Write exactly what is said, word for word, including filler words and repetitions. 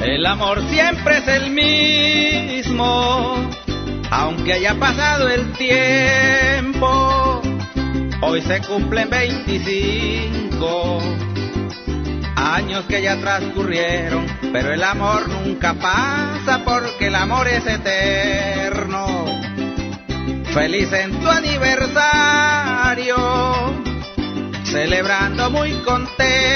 El amor siempre es el mismo, aunque haya pasado el tiempo. Hoy se cumplen veinticinco años que ya transcurrieron, pero el amor nunca pasa porque el amor es eterno. Feliz en tu aniversario, celebrando muy contento